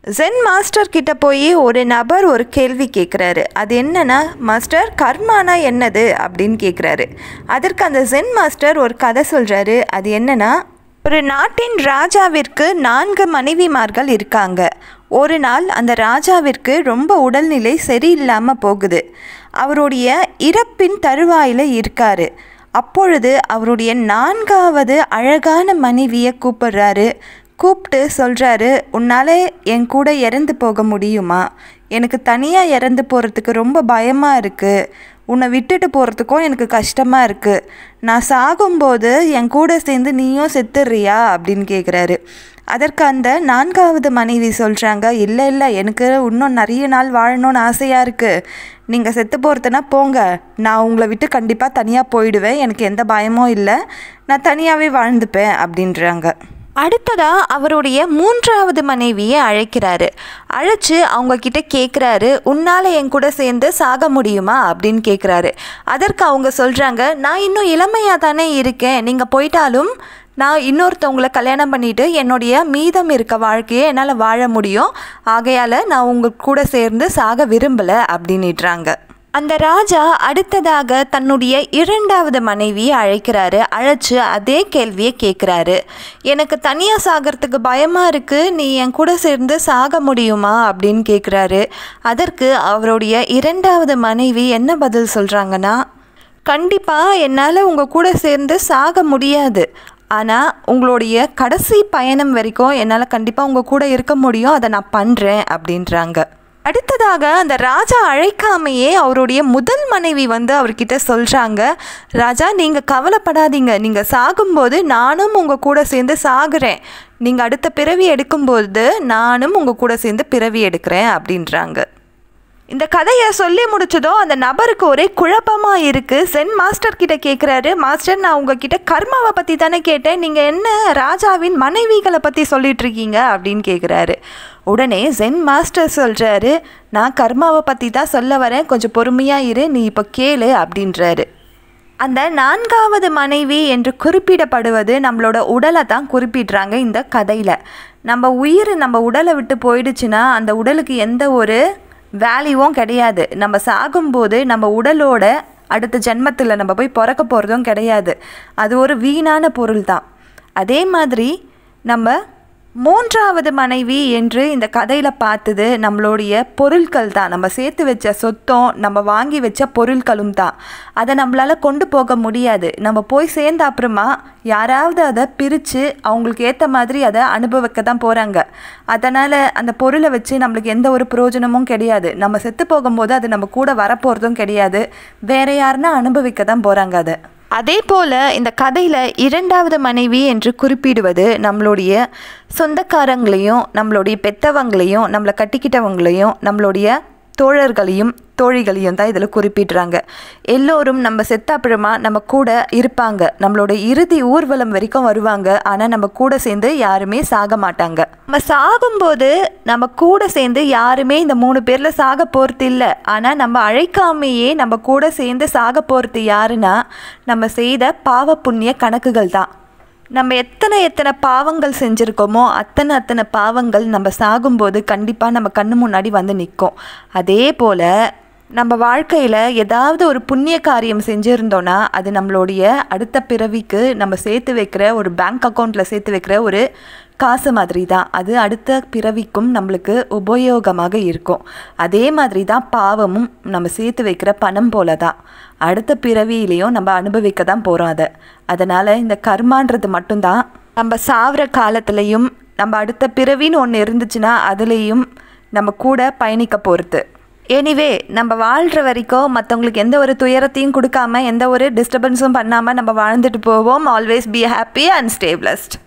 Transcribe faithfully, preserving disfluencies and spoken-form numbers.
Gen master கிட்ட போய் ஒரு நபர் ஒரு கேள்வி கேட்குறாரு. அது என்னன்னா, மாஸ்டர் கர்மானா என்னது அப்படின்னு கேட்குறாரு. அதற்கு அந்த ஜென் மாஸ்டர் ஒரு கதை சொல்கிறாரு. அது என்னன்னா, ஒரு நாட்டின் ராஜாவிற்கு நான்கு மனைவிமார்கள் இருக்காங்க. ஒரு நாள் அந்த ராஜாவிற்கு ரொம்ப உடல்நிலை சரியில்லாமல் போகுது. அவருடைய இறப்பின் தருவாயில் இருக்காரு. அப்பொழுது அவருடைய நான்காவது அழகான மனைவியை கூப்பிடுறாரு. கூப்பிட்டு சொல்கிறாரு, உன்னால் என் கூட இறந்து போக முடியுமா? எனக்கு தனியாக இறந்து போகிறதுக்கு ரொம்ப பயமாக இருக்குது. உன்னை விட்டுட்டு போகிறதுக்கும் எனக்கு கஷ்டமாக இருக்குது. நான் சாகும்போது என் கூட சேர்ந்து நீயும் செத்துடுறியா அப்படின்னு கேட்குறாரு. அதற்கு அந்த நான்காவது மனைவி சொல்கிறாங்க, இல்லை இல்லை எனக்கு இன்னும் நிறைய நாள் வாழணும்னு ஆசையாக இருக்குது. நீங்கள் செத்து போகிறதுனா போங்க, நான் உங்களை விட்டு கண்டிப்பாக தனியாக போயிடுவேன். எனக்கு எந்த பயமும் இல்லை, நான் தனியாகவே வாழ்ந்துப்பேன் அப்படின்றாங்க. அடுத்ததாக அவருடைய மூன்றாவது மனைவியை அழைக்கிறாரு. அழைச்சி அவங்கக்கிட்ட கேட்குறாரு, உன்னால் என் கூட சேர்ந்து சாக முடியுமா அப்படின்னு கேட்குறாரு. அதற்கு அவங்க சொல்கிறாங்க, நான் இன்னும் இளமையாக தானே இருக்கேன். நீங்கள் போயிட்டாலும் நான் இன்னொருத்தவங்களை கல்யாணம் பண்ணிவிட்டு என்னுடைய மீதம் இருக்க வாழ்க்கையை என்னால் வாழ முடியும். ஆகையால் நான் உங்கள் கூட சேர்ந்து சாக விரும்பலை அப்படின்னுட்றாங்க. அந்த ராஜா அடுத்ததாக தன்னுடைய இரண்டாவது மனைவியை அழைக்கிறாரு. அழைச்சி அதே கேள்வியை கேட்குறாரு. எனக்கு தனியாக சாகிறதுக்கு பயமாக இருக்குது, நீ என் கூட சேர்ந்து சாக முடியுமா அப்படின்னு கேட்குறாரு. அதற்கு அவருடைய இரண்டாவது மனைவி என்ன பதில் சொல்கிறாங்கன்னா, கண்டிப்பாக என்னால் உங்கள் கூட சேர்ந்து சாக முடியாது, ஆனால் உங்களுடைய கடைசி பயணம் வரைக்கும் என்னால் கண்டிப்பாக உங்கள் கூட இருக்க முடியும், அதை நான் பண்ணுறேன் அப்படின்றாங்க. அடுத்ததாக அந்த ராஜா அழைக்காமையே அவருடைய முதல் மனைவி வந்து அவர்கிட்ட சொல்கிறாங்க, ராஜா நீங்கள் கவலைப்படாதீங்க, நீங்கள் சாகும்போது நானும் உங்கள் கூட சேர்ந்து சாகுறேன். நீங்கள் அடுத்த பிறவி எடுக்கும்போது நானும் உங்கள் கூட சேர்ந்து பிறவி எடுக்கிறேன் அப்படின்றாங்க. இந்த கதையை சொல்லி முடிச்சதோ அந்த நபருக்கு ஒரே குழப்பமாக இருக்குது. சென் மாஸ்டர் கிட்ட கேட்குறாரு, மாஸ்டர் நான் உங்ககிட்ட கர்மாவை பற்றி தானே கேட்டேன், நீங்கள் என்ன ராஜாவின் மனைவிகளை பற்றி சொல்லிகிட்ருக்கீங்க அப்படின்னு கேட்குறாரு. உடனே சென் மாஸ்டர் சொல்கிறாரு, நான் கர்மாவை பற்றி தான் சொல்ல வரேன், கொஞ்சம் பொறுமையாக இரு, நீ இப்போ கேளு அப்படின்றாரு. அந்த நான்காவது மனைவி என்று குறிப்பிடப்படுவது நம்மளோட உடலை தான் குறிப்பிடுறாங்க இந்த கதையில். நம்ம உயிர் நம்ம உடலை விட்டு போயிடுச்சுன்னா அந்த உடலுக்கு எந்த ஒரு வேல்யூவும் கிடையாது. நம்ம சாகும்போது நம்ம உடலோட அடுத்த ஜென்மத்தில் நம்ம போய் பிறக்க போகிறதும் கிடையாது. அது ஒரு வீணான பொருள் தான். அதே மாதிரி நம்ம மூன்றாவது மனைவி என்று இந்த கதையில் பார்த்தது நம்மளுடைய பொருட்கள் தான். நம்ம சேர்த்து வச்ச சொத்தம், நம்ம வாங்கி வச்ச பொருட்களும் தான். அதை நம்மளால் கொண்டு போக முடியாது. நம்ம போய் சேர்ந்த அப்புறமா யாராவது அதை பிரித்து அவங்களுக்கு ஏற்ற மாதிரி அதை அனுபவிக்க தான் போகிறாங்க. அதனால் அந்த பொருளை வச்சு நம்மளுக்கு எந்த ஒரு பிரயோஜனமும் கிடையாது. நம்ம செத்து போகும்போது அது நம்ம கூட வரப்போகிறதும் கிடையாது. வேற யாருன்னா அனுபவிக்க தான் போகிறாங்க அதை. அதே போல் இந்த கதையில் இரண்டாவது மனைவி என்று குறிப்பிடுவது நம்மளுடைய சொந்தக்காரங்களையும் நம்மளுடைய பெற்றவங்களையும் நம்மளை கட்டிக்கிட்டவங்களையும் நம்மளுடைய தோழர்களையும் தோழிகளையும் தான் இதில் குறிப்பிடுறாங்க. எல்லோரும் நம்ம செத்த அப்புறமா நம்ம கூட இருப்பாங்க, நம்மளோட இறுதி ஊர்வலம் வரைக்கும் வருவாங்க. ஆனால் நம்ம கூட சேர்ந்து யாருமே சாக மாட்டாங்க. நம்ம சாகும்போது நம்ம கூட சேர்ந்து யாருமே இந்த மூணு பேரில் சாக போகிறது இல்லை. ஆனால் நம்ம அழைக்காமையே நம்ம கூட சேர்ந்து சாக போகிறது யாருன்னா நம்ம செய்த பாவ புண்ணிய கணக்குகள் தான். நம்ம எத்தனை எத்தனை பாவங்கள் செஞ்சுருக்கோமோ அத்தனை அத்தனை பாவங்கள் நம்ம சாகும்போது கண்டிப்பாக நம்ம கண்ணு முன்னாடி வந்து நிற்கும். அதே போல் நம்ம வாழ்க்கையில் ஏதாவது ஒரு புண்ணிய காரியம் செஞ்சுருந்தோன்னா அது நம்மளுடைய அடுத்த பிறவிக்கு நம்ம சேர்த்து வைக்கிற ஒரு பேங்க் அக்கௌண்ட்டில் சேர்த்து வைக்கிற ஒரு காசு மாதிரி தான். அது அடுத்த பிறவிக்கும் நம்மளுக்கு உபயோகமாக இருக்கும். அதே மாதிரி தான் பாவமும் நம்ம சேர்த்து வைக்கிற பணம் போல தான். அடுத்த பிறவியிலையும் நம்ம அனுபவிக்க தான் போகிறோம் அதை. அதனால் இந்த கர்மான்றது மட்டும்தான் நம்ம சாகிற காலத்துலேயும் நம்ம அடுத்த பிறவின்னு ஒன்று இருந்துச்சுன்னா அதுலேயும் நம்ம கூட பயணிக்க போகிறது. எனிவே நம்ம வாழ்கிற வரைக்கும் மற்றவங்களுக்கு எந்த ஒரு துயரத்தையும் கொடுக்காம எந்த ஒரு டிஸ்டர்பன்ஸும் பண்ணாமல் நம்ம வாழ்ந்துட்டு போவோம். Always be happy and stay blessed.